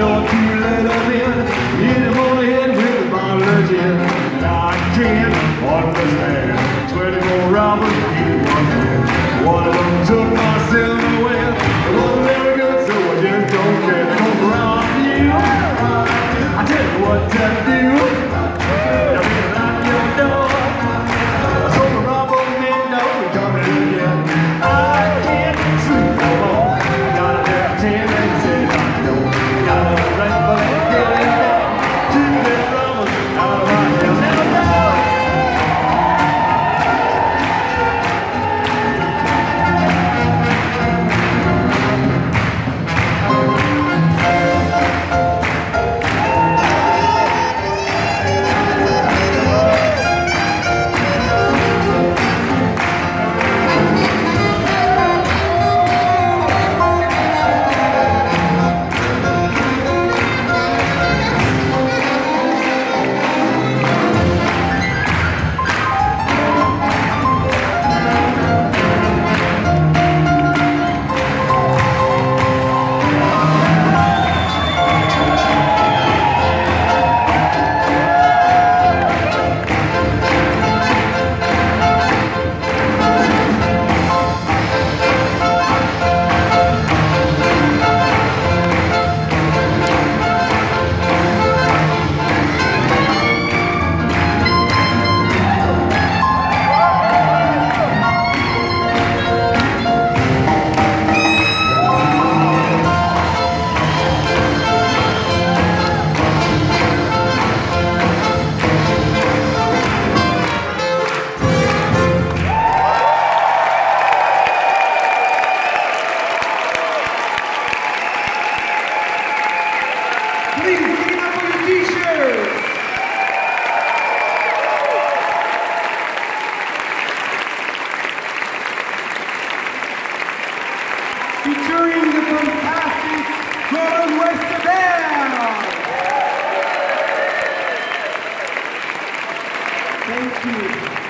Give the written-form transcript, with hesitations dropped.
door to let them in. Hit him on the head with a bottle of gin. And I can't understand 24 robbers in one man. One of them took my silver away. It wasn't very good, so I just don't care. They're gonna rob you. I tell you what to do. They'll be lock your door. So the robber men know we're coming again. I can't sleep no more. I got a damn 10 and said I know. Got a right for that getting back. Two little robbers out of my house. Never know. Please give it up for your t-shirts. Featuring the fantastic Gordon Westerveld. Thank you.